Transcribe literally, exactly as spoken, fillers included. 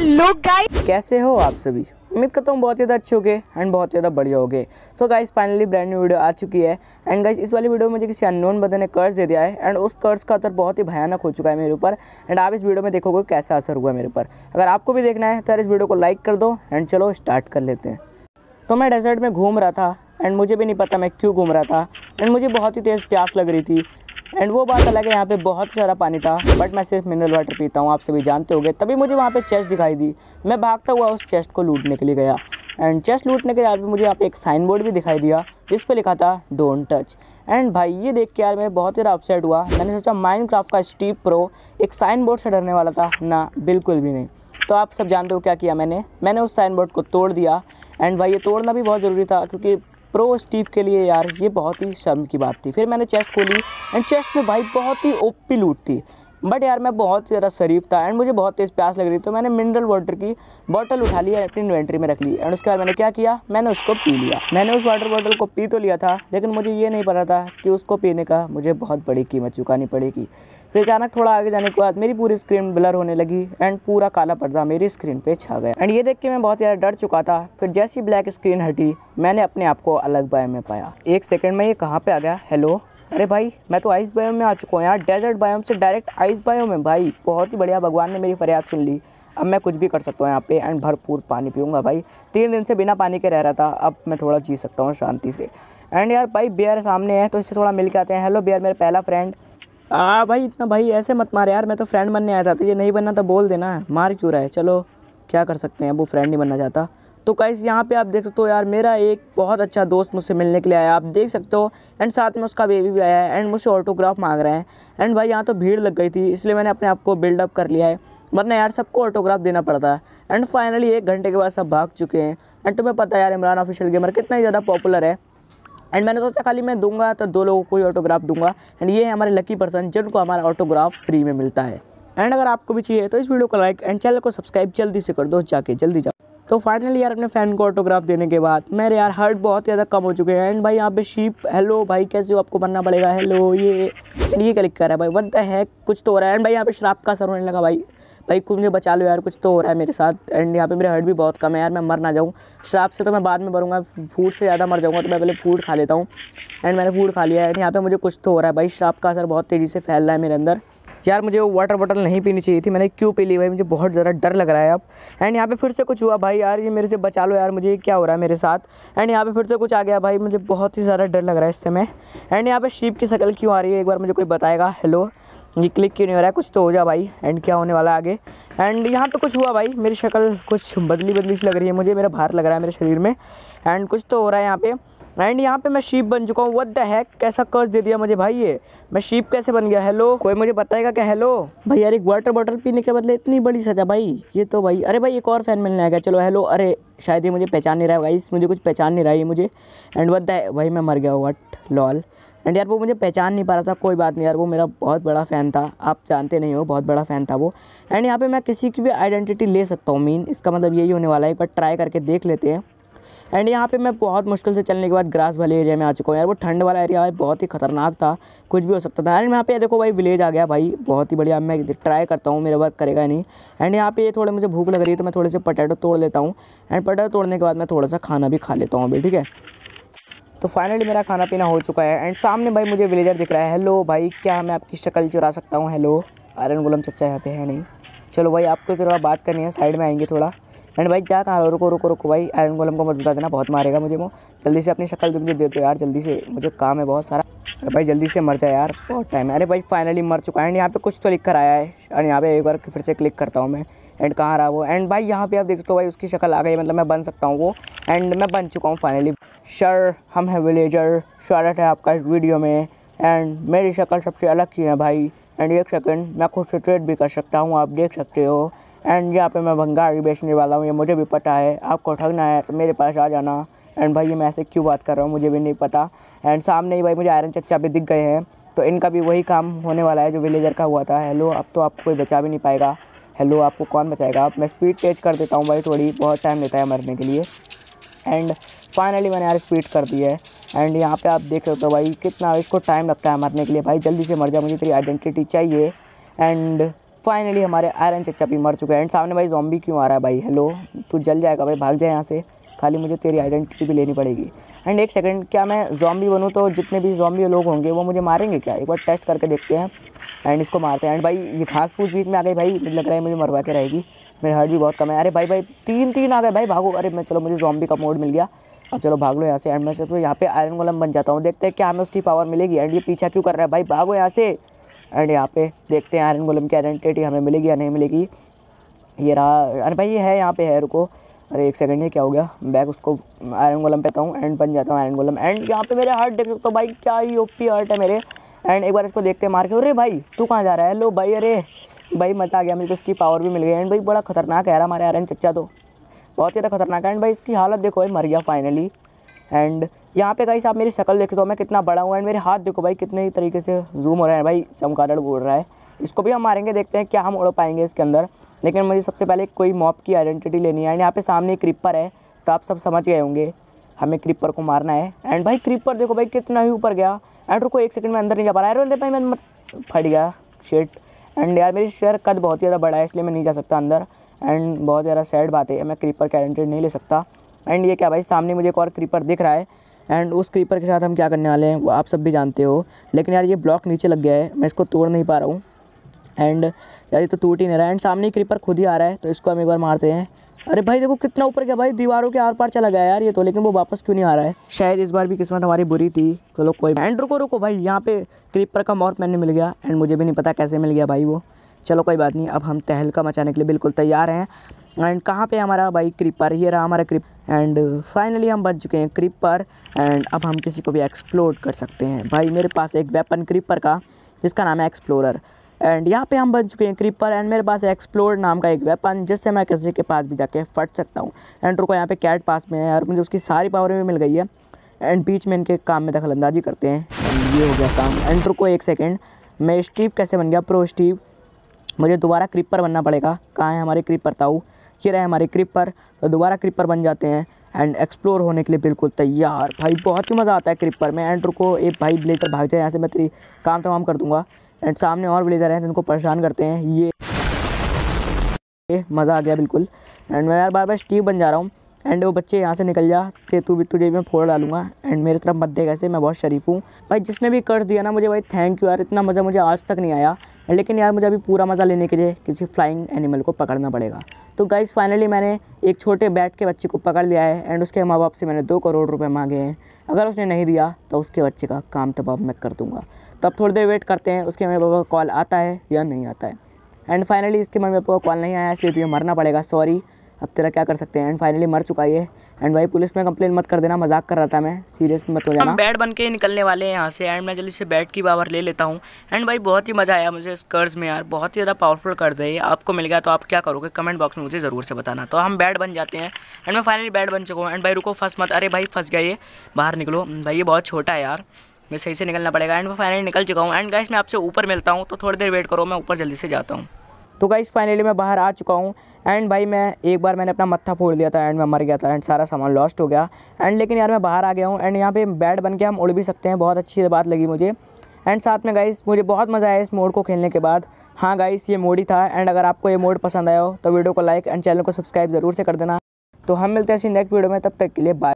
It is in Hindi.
हेलो गाइस, कैसे हो आप सभी। उम्मीद करता हूँ बहुत ज़्यादा अच्छे होगे एंड बहुत ज़्यादा बढ़िया होगे। So guys finally brand new video आ चुकी है एंड गाइस इस वाली वीडियो में मुझे किसी अननोन बंदे ने कर्ज दे दिया है एंड उस कर्ज का असर बहुत ही भयानक हो चुका है मेरे ऊपर एंड आप इस वीडियो में देखोगे कैसा असर हुआ मेरे ऊपर। अगर आपको भी देखना है तो यार इस वीडियो को लाइक कर दो एंड चलो स्टार्ट कर लेते हैं। तो मैं डेजर्ट में घूम रहा था एंड मुझे भी नहीं पता मैं क्यों घूम रहा था एंड मुझे बहुत ही तेज़ प्यास लग रही थी एंड वो बात अलग है, यहाँ पे बहुत ही सारा पानी था बट मैं सिर्फ मिनरल वाटर पीता हूँ, आप सभी जानते होंगे। तभी मुझे वहाँ पे चेस्ट दिखाई दी, मैं भागता हुआ उस चेस्ट को लूटने के लिए गया एंड चेस्ट लूटने के बाद मुझे यहाँ पे एक साइन बोर्ड भी दिखाई दिया जिस पे लिखा था डोंट टच। एंड भाई ये देख के यार मैं बहुत ज़्यादा अपसेट हुआ। मैंने सोचा माइनक्राफ्ट का स्टीव प्रो एक साइन बोर्ड से डरने वाला था ना, बिल्कुल भी नहीं। तो आप सब जानते हो क्या किया मैंने मैंने उस साइन बोर्ड को तोड़ दिया एंड भाई ये तोड़ना भी बहुत ज़रूरी था क्योंकि प्रो स्टीव के लिए यार ये बहुत ही शर्म की बात थी। फिर मैंने चेस्ट खोली एंड चेस्ट में भाई बहुत ही ओपी लूट थी बट यार मैं बहुत ज़्यादा शरीफ था एंड मुझे बहुत तेज़ प्यास लग रही थी तो मैंने मिनरल वाटर की बॉटल उठा ली अपनी इन्वेंट्री में रख ली एंड उसके बाद मैंने क्या किया, मैंने उसको पी लिया। मैंने उस वाटर बॉटल को पी तो लिया था लेकिन मुझे ये नहीं पता था कि उसको पीने का मुझे बहुत बड़ी कीमत चुकानी पड़ेगी। फिर अचानक थोड़ा आगे जाने के बाद मेरी पूरी स्क्रीन ब्लर होने लगी एंड पूरा काला पर्दा मेरी स्क्रीन पे छा गया एंड ये देख के मैं बहुत ज़्यादा डर चुका था। फिर जैसी ब्लैक स्क्रीन हटी मैंने अपने आप को अलग बायोम में पाया। एक सेकंड में ये कहाँ पे आ गया, हेलो, अरे भाई मैं तो आइस बायोम में आ चुका हूँ यार। डेजर्ट बायोम से डायरेक्ट आइस बायोम में, भाई बहुत ही बढ़िया, भगवान ने मेरी फरियाद सुन ली। अब मैं कुछ भी कर सकता हूँ यहाँ पे एंड भरपूर पानी पीऊँगा। भाई तीन दिन से बिना पानी के रह रहा था, अब मैं थोड़ा जी सकता हूँ शांति से। एंड यार भाई बेयर सामने है तो इससे थोड़ा मिल के आते हैं। हेलो बेयर, मेरा पहला फ्रेंड। आ भाई इतना भाई ऐसे मत मार यार, मैं तो फ्रेंड बनने आया था, तो ये नहीं बनना तो बोल देना, मार क्यों रहा है। चलो क्या कर सकते हैं, वो फ्रेंड नहीं बनना चाहता। तो गाइस यहाँ पे आप देख सकते हो यार मेरा एक बहुत अच्छा दोस्त मुझसे मिलने के लिए आया, आप देख सकते हो एंड साथ में उसका बेबी भी आया है एंड मुझसे ऑटोग्राफ मांग रहे हैं एंड भाई यहाँ तो भीड़ लग गई थी इसलिए मैंने अपने आप को बिल्डअप कर लिया है, वरना यार सबको ऑटोग्राफ देना पड़ता है। एंड फाइनली एक घंटे के बाद सब भाग चुके हैं एंड तुम्हें पता है यार इमरान ऑफिशियल गेमर कितना ही ज़्यादा पॉपुलर है एंड मैंने सोचा खाली मैं दूंगा तो दो लोगों को ही ऑटोग्राफ दूंगा एंड ये है हमारे लकी पर्सन जिनको हमारा ऑटोग्राफ फ्री में मिलता है। एंड अगर आपको भी चाहिए तो इस वीडियो को लाइक एंड चैनल को सब्सक्राइब जल्दी से कर दो, जाके जल्दी जाओ। तो फाइनली यार अपने फैन को ऑटोग्राफ देने के बाद मेरे यार हार्ट बहुत ज़्यादा कम हो चुके हैं एंड भाई यहाँ पे शीप, हेलो भाई कैसे हो, आपको बनना पड़ेगा, हेलो, ये ये क्लिक कर रहा है भाई, व्हाट द हेक, कुछ तो हो रहा है एंड भाई यहाँ पे श्राप का असर होने लगा। भाई भाई कुछ मुझे बचा लो यार, कुछ तो हो रहा है मेरे साथ एंड यहाँ पे मेरे हार्ट भी बहुत कम है यार, मैं मर ना जाऊँ श्राप से, तो मैं बाद में मरूंगा, फूड से ज़्यादा मर जाऊँगा, तो मैं पहले फूड खा लेता हूँ एंड मैंने फूड खा लिया है। यहाँ पे मुझे कुछ तो हो रहा है भाई, श्राप का असर बहुत तेज़ी से फैल रहा है मेरे अंदर। यार मुझे वो वाटर बॉटल नहीं पीनी चाहिए थी, मैंने क्यों पी ली भाई, मुझे बहुत ज़्यादा डर लग रहा है अब। एंड यहाँ पे फिर से कुछ हुआ भाई, यार ये मेरे से बचा लो यार, मुझे ये क्या हो रहा है मेरे साथ। एंड यहाँ पे फिर से कुछ आ गया भाई, मुझे बहुत ही ज़्यादा डर लग रहा है इस समय। एंड यहाँ पे शीप की शक्ल क्यों आ रही है, एक बार मुझे कोई बताएगा, हेलो, ये क्लिक क्यों नहीं हो रहा है, कुछ तो हो जा भाई। एंड क्या होने वाला है आगे। एंड यहाँ पे कुछ हुआ भाई, मेरी शक्ल कुछ बदली बदली सी लग रही है मुझे, मेरा भार लग रहा है मेरे शरीर में एंड कुछ तो हो रहा है यहाँ पे। एंड यहाँ पे मैं शीप बन चुका हूँ, व्हाट द हैक, कैसा कर्ज दे दिया मुझे भाई, ये मैं शीप कैसे बन गया, हेलो कोई मुझे बताएगा क्या, हेलो भाई। यार एक वाटर बॉटल पीने के बदले इतनी बड़ी सजा भाई, ये तो भाई, अरे भाई एक और फैन मिलने आ गया, चलो हेलो, अरे शायद ये मुझे पहचान नहीं रहा है गाइस, मुझे कुछ पहचान नहीं रहा है मुझे एंड व्हाट द भाई मैं मर गया, व्हाट लॉल। एंड यार वो मुझे पहचान नहीं पा रहा था, कोई बात नहीं यार, वो मेरा बहुत बड़ा फ़ैन था, आप जानते नहीं हो, बहुत बड़ा फ़ैन था वो। एंड यहाँ पे मैं किसी की भी आइडेंटिटी ले सकता हूँ, मीन इसका मतलब यही होने वाला है, एक बार ट्राई करके देख लेते हैं। एंड यहाँ पे मैं बहुत मुश्किल से चलने के बाद ग्रास वाले एरिया में आ चुका हूँ यार, वो ठंड वाला एरिया है, बहुत ही खतरनाक था, कुछ भी हो सकता था। एंड यहाँ पे देखो भाई विलेज आ गया भाई, बहुत ही बढ़िया, मैं ट्राई करता हूँ, मेरा वर्क करेगा नहीं। एंड यहाँ पे थोड़े मुझे भूख लग रही है तो मैं थोड़े से पोटैटो तोड़ लेता हूँ एंड पोटैटो तोड़ने के बाद मैं थोड़ा सा खाना भी खा लेता हूँ अभी, ठीक है। तो फाइनली मेरा खाना पीना हो चुका है एंड सामने भाई मुझे विलेजर दिख रहा है, हेलो भाई क्या मैं आपकी शक्ल चुरा सकता हूँ, हेलो, आयरन गोलम चच्चा यहाँ पे है नहीं, चलो भाई आपको थोड़ा बात करनी है, साइड में आएंगे थोड़ा। एंड भाई जा कहाँ, रुको रुको रुको भाई, आयरन गोलम को मत बता देना, बहुत मारेगा मुझे वो, जल्दी से अपनी शक्ल मुझे दे दो यार, जल्दी से, मुझे काम है बहुत सारा, अरे भाई जल्दी से मर जाए यार, बहुत टाइम है। अरे भाई फाइनली मर चुका है एंड यहाँ पे कुछ तो लिख कर आया है और यहाँ पे एक बार फिर से क्लिक करता हूँ मैं एंड कहाँ रहा वो। एंड भाई यहाँ पे आप देखते हो भाई उसकी शक्ल आ गई, मतलब मैं बन सकता हूँ वो एंड मैं बन चुका हूँ फाइनली। सर हम हैं विलेजर, स्वागत है आपका इस वीडियो में एंड मेरी शक्ल सबसे अलग की है भाई। एंड एक सेकंड मैं खुद से ट्रेड भी कर सकता हूँ, आप देख सकते हो। एंड यहाँ पे मैं भंगार बेचने वाला हूँ, ये मुझे भी पता है, आपको ठगना है तो मेरे पास आ जाना। एंड भाई ये मैं ऐसे क्यों बात कर रहा हूँ मुझे भी नहीं पता। एंड सामने ही भाई मुझे आयरन चच्चा भी दिख गए हैं, तो इनका भी वही काम होने वाला है जो विलेजर का हुआ था। हेलो अब तो आपको कोई बचा भी नहीं पाएगा, हेलो आपको कौन बचाएगा। अब मैं स्पीड तेज कर देता हूँ भाई, थोड़ी बहुत टाइम लेता है मरने के लिए। एंड फाइनली मैंने यार स्पीड कर दी है एंड यहाँ पे आप देख सकते हो भाई कितना इसको टाइम लगता है मरने के लिए। भाई जल्दी से मर जा, मुझे तेरी आइडेंटिटी चाहिए। एंड फाइनली हमारे आयरन चच्चा भी मर चुके हैं। एंड सामने भाई ज़ॉम्बी क्यों आ रहा है भाई? हेलो, तू जल जाएगा भाई, भाग जाए यहाँ से। खाली मुझे तेरी आइडेंटिटी भी लेनी पड़ेगी। एंड एक सेकंड, क्या मैं ज़ॉम्बी बनूँ तो जितने भी ज़ॉम्बी लोग होंगे वो मुझे मारेंगे क्या? एक बार टेस्ट करके देखते हैं। एंड इसको मारते हैं। एंड भाई ये घास फूस बीच में आ गई भाई, मुझे लग रहा है मुझे मरवा के रहेगी। मेरे हार्ट भी बहुत कम है। अरे भाई भाई तीन तीन आ गए भाई, भागो। अरे मैं चलो, मुझे ज़ॉम्बी का मोड मिल गया। अब चलो भाग लो यहाँ से। एंड मैं सिर्फ यहाँ पे आयरन गोलम बन जाता हूँ, देखते हैं क्या हमें उसकी पावर मिलेगी। एंड ये पीछा क्यों कर रहा है भाई? भागो यहाँ से। एंड यहाँ पे देखते हैं आयरन गोलम की आइडेंटिटी हमें मिलेगी या नहीं मिलेगी। ये रहा। अरे भाई ये है, यहाँ पे है, रुको। अरे एक सेकंड, ये क्या हो गया? बैग उसको आयरन गोलम पेता हूँ एंड बन जाता हूँ आयरन गोलम। एंड यहाँ पे मेरे हार्ट देख सकते हो भाई, क्या ही ओपी हार्ट है मेरे। एंड एक बार इसको देखते हैं मार के। अरे भाई तू कहाँ जा रहा है? लो भाई, अरे भाई मज़ा आ गया, मुझे तो इसकी पावर भी मिल गई। एंड भाई बड़ा खतरनाक है यार हमारे आयरन चच्चा, तो बहुत ज़्यादा खतरनाक है। एंड भाई इसकी हालत देखो भाई, मर गया फाइनली। एंड यहाँ पे गाइस आप मेरी शक्ल देखते हो मैं कितना बड़ा हूँ। एंड मेरे हाथ देखो भाई कितने तरीके से जूम हो रहे हैं भाई, चमगादड़ उड़ रहा है। इसको भी हम मारेंगे, देखते हैं क्या हम उड़ पाएंगे इसके अंदर। लेकिन मुझे सबसे पहले कोई मॉब की आइडेंटिटी लेनी है। एंड यहाँ पे सामने क्रीपर है, तो आप सब समझ गए होंगे हमें क्रीपर को मारना है। एंड भाई क्रीपर देखो भाई कितना ही ऊपर गया। एंड रुको एक सेकंड में अंदर नहीं जा पा रहा है। अरे भाई मैं फट गया, शिट। एंड यार मेरी शेयर कद बहुत ज़्यादा बड़ा है, इसलिए मैं नहीं जा सकता अंदर। एंड बहुत ज़्यादा सैड बात है, मैं क्रीपर की आइडेंटिटी नहीं ले सकता। एंड ये क्या भाई, सामने मुझे एक और क्रीपर दिख रहा है। एंड उस क्रीपर के साथ हम क्या करने वाले हैं वो आप सब भी जानते हो। लेकिन यार ये ब्लॉक नीचे लग गया है, मैं इसको तोड़ नहीं पा रहा हूँ। एंड यार ये तो टूट ही नहीं रहा है। एंड सामने क्रीपर खुद ही आ रहा है, तो इसको हम एक बार मारते हैं। अरे भाई देखो कितना ऊपर गया भाई, दीवारों के आर पार चला गया यार ये तो। लेकिन वो वापस क्यों नहीं आ रहा है? शायद इस बार भी किस्मत हमारी बुरी थी। चलो कोई। एंड रुको रुको भाई, यहाँ पे क्रीपर का मॉर्फ मैंने मिल गया। एंड मुझे भी नहीं पता कैसे मिल गया भाई वो। चलो कोई बात नहीं, अब हम तहलका मचाने के लिए बिल्कुल तैयार हैं। एंड कहाँ पे हमारा भाई क्रीपर? ये रहा हमारा क्रीप। एंड फाइनली हम बच चुके हैं क्रीपर। एंड अब हम किसी को भी एक्सप्लोर कर सकते हैं भाई। मेरे पास एक वेपन क्रीपर का जिसका नाम है एक्सप्लोरर। एंड यहाँ पे हम बन चुके हैं क्रीपर। एंड मेरे पास एक्सप्लोर नाम का एक वेपन जिससे मैं किसी के पास भी जाके फट सकता हूँ। एंड रुको, यहाँ पे कैट पास में है यार, मुझे उसकी सारी पावर भी मिल गई है। एंड बीच में इनके काम में दखलंदाजी करते हैं। ये हो गया काम। एंड रुको एक सेकेंड, मैं स्टीव कैसे बन गया? Pro Steve. मुझे दोबारा क्रीपर बनना पड़ेगा। कहाँ है हमारे क्रीपर ताऊ? ये रहे हमारे क्रीपर। तो दोबारा क्रीपर बन जाते हैं एंड एक्सप्लोर होने के लिए बिल्कुल तैयार। भाई बहुत ही मज़ा आता है क्रीपर में। एंड रुको, एक भाई ब्लेजर भाग जाए यहाँ से, मैं तेरी काम तमाम कर दूँगा। एंड सामने और ब्लेजर हैं जिनको परेशान करते हैं। ये मज़ा आ गया बिल्कुल। एंड मैं यार बार बार स्टीव बन जा रहा हूँ। एंड वो बच्चे यहाँ से निकल जा, ते तू भी, तुझे भी मैं फोड़ डालूंगा। एंड मेरी तरफ मत दे कैसे, मैं बहुत शरीफ हूँ भाई। जिसने भी कर दिया ना मुझे भाई, थैंक यू यार, इतना मज़ा मुझे आज तक नहीं आया। लेकिन यार मुझे अभी पूरा मज़ा लेने के लिए किसी फ्लाइंग एनिमल को पकड़ना पड़ेगा। तो गाइस फाइनली मैंने एक छोटे बैट के बच्चे को पकड़ लिया है। एंड उसके माँ बाप से मैंने दो करोड़ रुपए मांगे हैं। अगर उसने नहीं दिया तो उसके बच्चे का काम तबाह मैं कर दूँगा। तो अब थोड़ी देर वेट करते हैं उसके मम्मी पापा का कॉल आता है या नहीं आता है। एंड फाइनली इसके मम्मी पापा का कॉल नहीं आया, इसलिए तुझे मरना पड़ेगा, सॉरी। अब तेरा क्या कर सकते हैं। एंड फाइनली मर चुका है। एंड भाई पुलिस में कंप्लेन मत कर देना, मजाक कर रहा था मैं, सीरियस मत हो जाना। हम बैट बन के निकलने वाले हैं यहाँ से। एंड मैं जल्दी से बैट की पावर ले लेता हूँ। एंड भाई बहुत ही मज़ा आया मुझे इस कर्ज में यार, बहुत ही ज़्यादा पावरफुल कर दे। आपको मिल गया तो आप क्या करोगे कमेंट बॉक्स में मुझे ज़रूर से बताना। तो हम बैट बन जाते हैं। एंड मैं फाइनली बैट बन चुका हूँ। एंड भाई रुको, फंस मत। अरे भाई फंस गया ये, बाहर निकलो भाई, ये बहुत छोटा है यार, मैं सही से निकलना पड़ेगा। एंड मैं फाइनली निकल चुका हूँ। एंड गाइस मैं आपसे ऊपर मिलता हूँ, तो थोड़ी देर वेट करो, मैं ऊपर जल्दी से जाता हूँ। तो गाइस फाइनली मैं बाहर आ चुका हूँ। एंड भाई मैं एक बार मैंने अपना मत्था फोड़ दिया था एंड मैं मर गया था। एंड सारा सामान लॉस्ट हो गया। एंड लेकिन यार मैं बाहर आ गया हूँ। एंड यहाँ पे बैट बन के हम उड़ भी सकते हैं, बहुत अच्छी बात लगी मुझे। एंड साथ में गाइस मुझे बहुत मज़ा आया इस मोड को खेलने के बाद। हाँ गाइस ये मोड ही था। एंड अगर आपको ये मोड पसंद आया हो तो वीडियो को लाइक एंड चैनल को सब्सक्राइब ज़रूर से कर देना। तो हम मिलते हैं इसी नेक्स्ट वीडियो में, तब तक के लिए बाय।